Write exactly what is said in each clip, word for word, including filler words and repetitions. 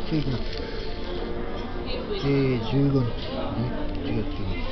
ついきます。えー、じゅうごにち、じゅうがつじゅうごにち。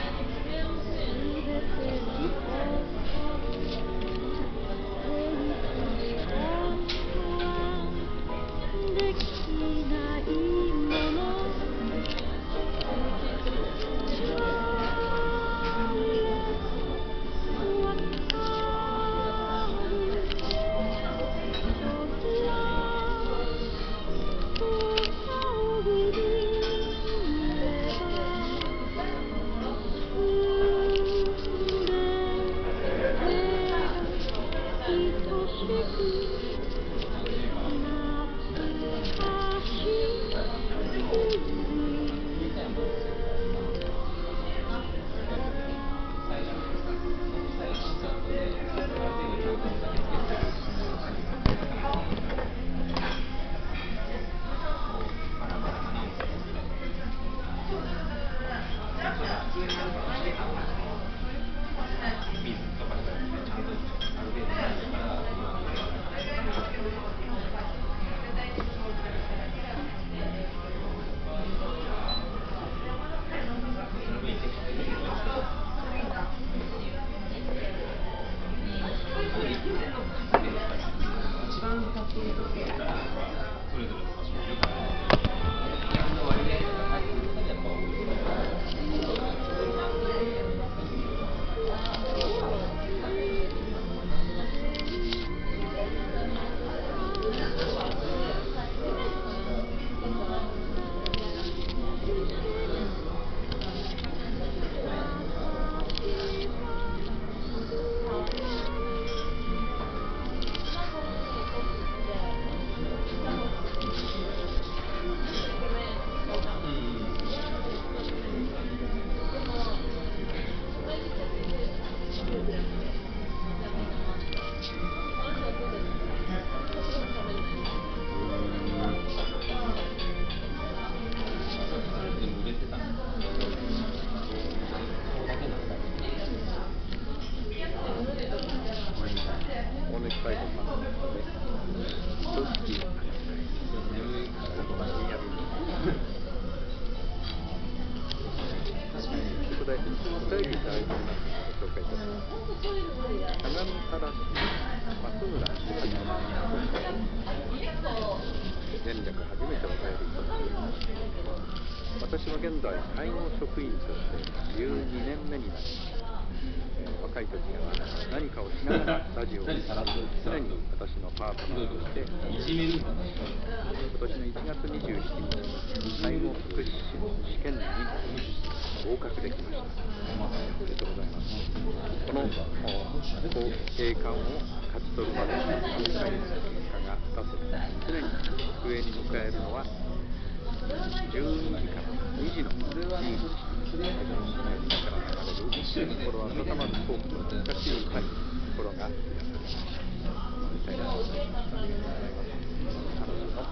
私は現在介護職員としてじゅうにねんめになり、えー、若い時は何かをしながらラジオを聴き、常に私のパートナーとして今年のいちがつにじゅうしちにち介護福祉士の試験に合格できました。おめでとうございます。この栄冠を勝ち取るまでに辛い結果が出せ常に机に迎えるのはじゅうにじからにじの自由時、自分の目から流れる心温まるトークの難しい歌に心が癒されます。みたいなありがとうございます。彼女の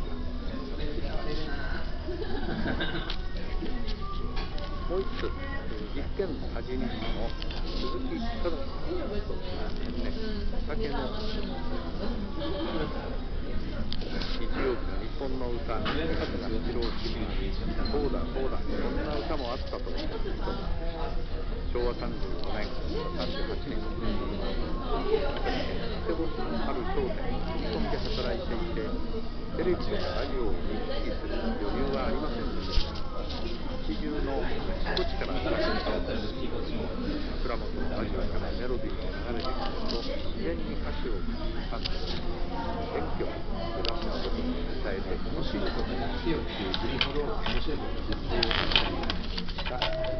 もう一つ、岐阜県多治見市の鈴木忠さんと年々酒の日曜日の日本の歌、春日七郎君のそうだそうだ、こんな歌もあったと思った人がしょうわさんじゅうごねん、さんじゅうはちねん、佐世保市のある商店に飛び込みで働いていて、テレビとかラジオを見聞きする余裕はありませんでした。地中のあちこちから話しかけて枕元のラジオからメロディーが流れてくると自然に歌詞を感じ元気を目指すことに伝えて楽しいことにしてよっていう振りほど面白いことをずっと言った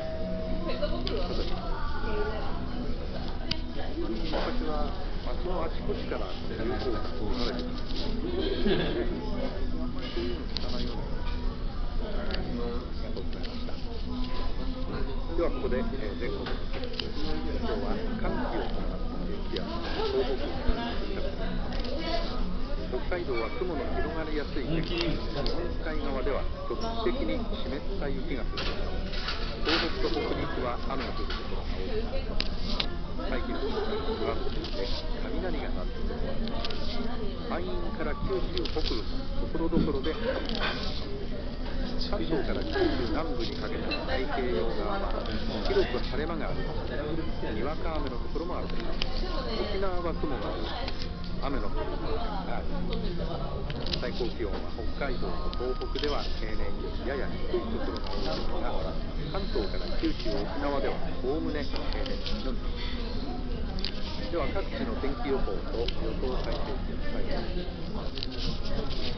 私は街のあちこちから流行が流れてきます。あんまりそういうの聞かないようなありがとうございました。ではここで、えー、全国の天気です。今日は寒気を伴った低気圧東北に接近。北海道は雲の広がりやすい天気。日本海側では局地的に湿った雪が降るでしょう。 東北と北陸は雨の降るところが多く、大気の状態が不安定で雷が鳴るところがある。山陰から九州北部のところどころで雨が降る。関東から九州南部にかけての太平洋側は広く晴れ間がありますが、にわか雨のところもあるでしょう。沖縄は雲が多く雨の降る時間があります。最高気温は北海道と東北では平年よりやや低いところが多いですが、関東から九州沖縄ではおおむね平年のみです。では各地の天気予報と予想最低気温を伝えます。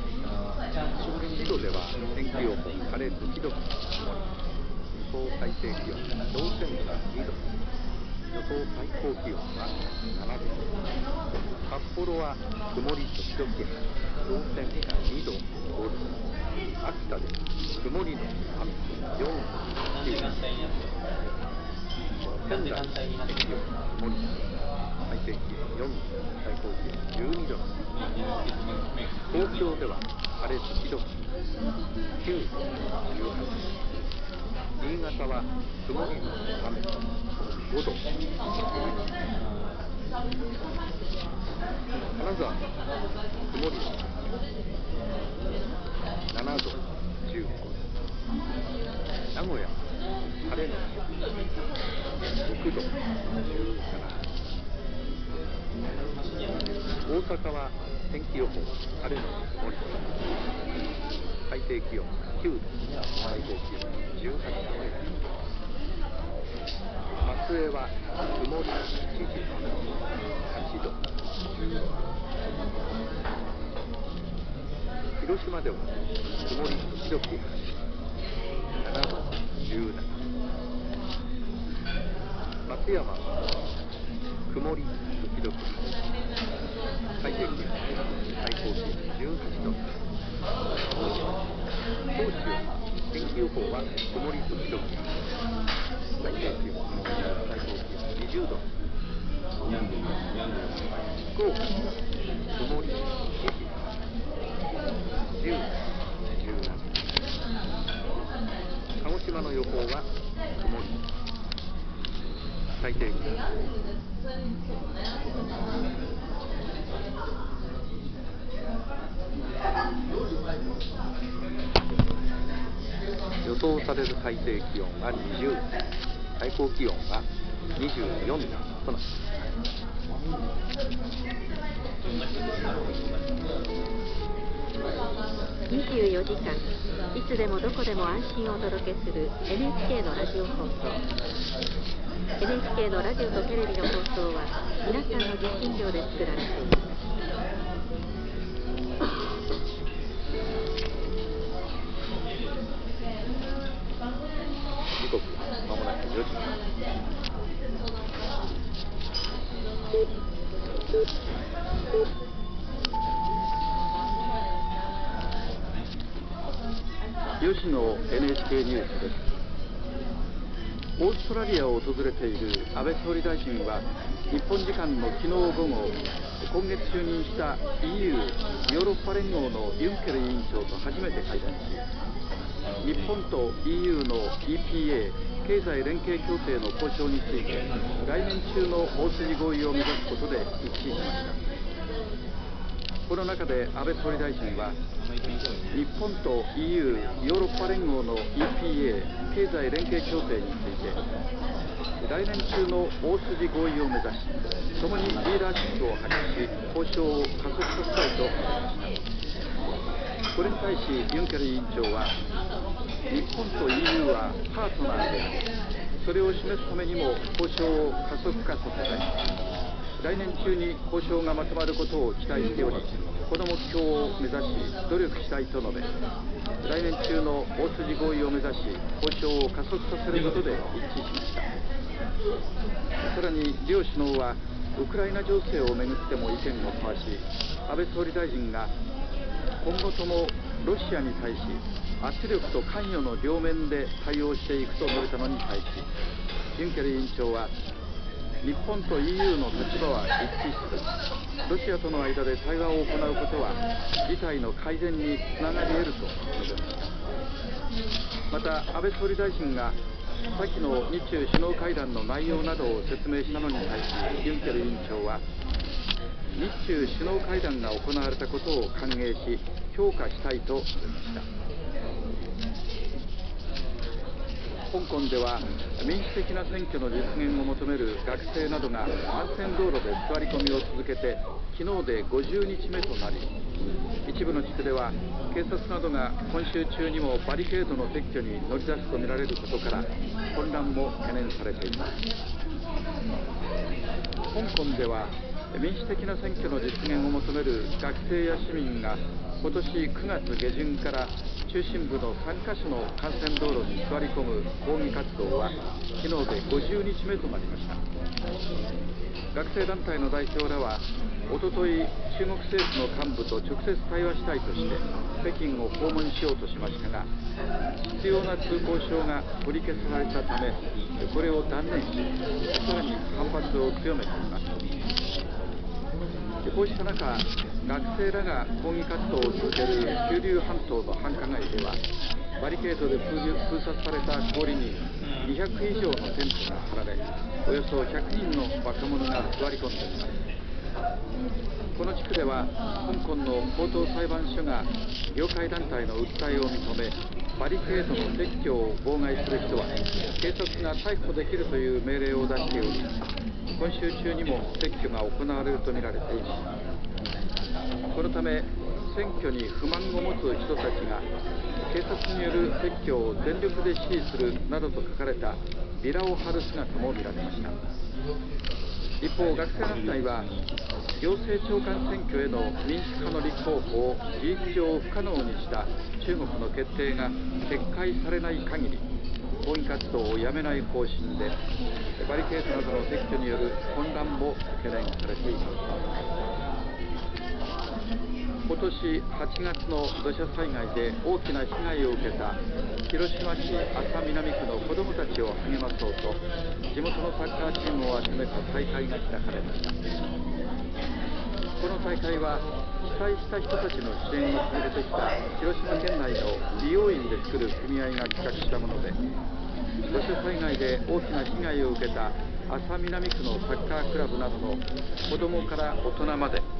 釧路では天気予報晴れ時々曇り、予想最低気温氷点下にど、予想最高気温はななど。札幌は曇り時々晴れ、氷点下にどごど。秋田で曇りの雨よんどきゅうど。仙台天気予報曇り、最低気温よんど、最高気温じゅうにど。東京では晴れ時々きゅうど、じゅうはちど。新潟は曇りの雨ごど、金沢曇りのななど、じゅうごど。名古屋晴れのろくど、じゅうななど。大阪は天気予報晴れの曇り、最低気温きゅうど、最高気温じゅうはちど。松江は曇り一時はちど、じゅうろくど。広島では曇り時々晴れななど、じゅうななど。松山は曇り時々晴れ、最低気温最高気温じゅうはちど。高知は天気予報は曇り時々晴れ、最低気温最高気温にじゅうど。福岡曇り一時じゅうど、じゅうななど。鹿児島の予報は曇り、最低気温予想される最低気温はにじゅうど、最高気温はにじゅうよんどとなっています。 にじゅうよじかんいつでもどこでも安心をお届けする エヌエイチケー のラジオ放送。 エヌエイチケー のラジオとテレビの放送は皆さんの受信料で作られています。 時刻まもなくよじ。よじの エヌエイチケー ニュースです。オーストラリアを訪れている安倍総理大臣は日本時間の昨日午後、今月就任した イーユー ヨーロッパ連合のユンケル委員長と初めて会談し、日本と イーユー の イーピーエー 経済連携協定の交渉について来年中の大筋合意を目指すことで一致しました。この中で安倍総理大臣は、日本と イーユー ヨーロッパ連合の イーピーエー 経済連携協定について来年中の大筋合意を目指し、共にリーダーシップを発揮し交渉を加速させたいと述べました。これに対しユンケル委員長は、日本と イーユー はパートナーであり、それを示すためにも交渉を加速化させたい、来年中に交渉がまとまることを期待しており、この目標を目指し努力したいと述べ、来年中の大筋合意を目指し交渉を加速させることで一致しました。さらに両首脳はウクライナ情勢をめぐっても意見を交わし、安倍総理大臣が今後ともロシアに対し圧力と関与の両面で対応していくと述べたのに対し、ユンケル委員長は、日本と イーユー の立場は一致しつつ、ロシアとの間で対話を行うことは事態の改善につながり得ると述べました。また安倍総理大臣が先の日中首脳会談の内容などを説明したのに対し、ユンケル委員長は、日中首脳会談が行われたことを歓迎し、評価したいと述べました。香港では民主的な選挙の実現を求める学生などが幹線道路で座り込みを続けて昨日でごじゅうにちめとなり、一部の地区では警察などが今週中にもバリケードの撤去に乗り出すとみられることから混乱も懸念されています。香港では民主的な選挙の実現を求める学生や市民が今年くがつげじゅんから中心部のさんかしょの幹線道路に座り込む抗議活動は昨日でごじゅうにちめとなりました。学生団体の代表らはおととい中国政府の幹部と直接対話したいとして北京を訪問しようとしましたが、必要な通行証が取り消されたためこれを断念し、さらに反発を強めています。こうした中、学生らが抗議活動を続ける九龍半島の繁華街ではバリケードで封鎖された通りににひゃくいじょうのテントが張られ、およそひゃくにんの若者が座り込んでいます。この地区では香港の高等裁判所が業界団体の訴えを認め、バリケードの撤去を妨害する人は警察が逮捕できるという命令を出しており、今週中にも撤去が行われるとみられています。このため選挙に不満を持つ人たちが警察による撤去を全力で支持するなどと書かれたビラを貼る姿も見られました。一方、学生団体は行政長官選挙への民主派の立候補を事実上不可能にした中国の決定が撤回されない限り抗議活動をやめない方針で、バリケードなどの撤去による混乱も懸念されています。今年はちがつの土砂災害で大きな被害を受けた広島市安佐南区の子どもたちを励まそうと、地元のサッカーチームを集めた大会が開かれました。この大会は被災した人たちの支援を続けてきた広島県内の美容院で作る組合が企画したもので、土砂災害で大きな被害を受けた安佐南区のサッカークラブなどの子どもから大人まで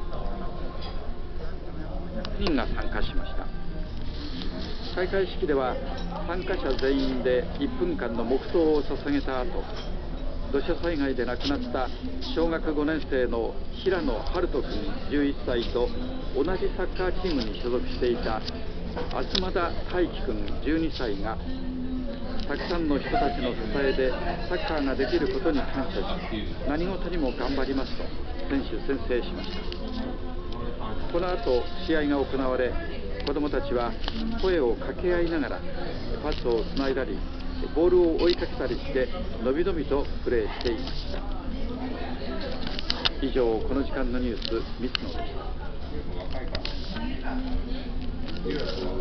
ひゃくにんが参加しました。開会式では参加者全員でいっぷんかんの黙祷を捧げた後、土砂災害で亡くなった小学ごねんせいの平野晴斗君じゅういっさいと同じサッカーチームに所属していた東田大輝君じゅうにさいが、たくさんの人たちの支えでサッカーができることに感謝し、何事にも頑張りますと選手宣誓しました。この後試合が行われ、子どもたちは声を掛け合いながらパスをつないだりボールを追いかけたりしてのびのびとプレーしていました。以上、この時間のニュース、水野でした。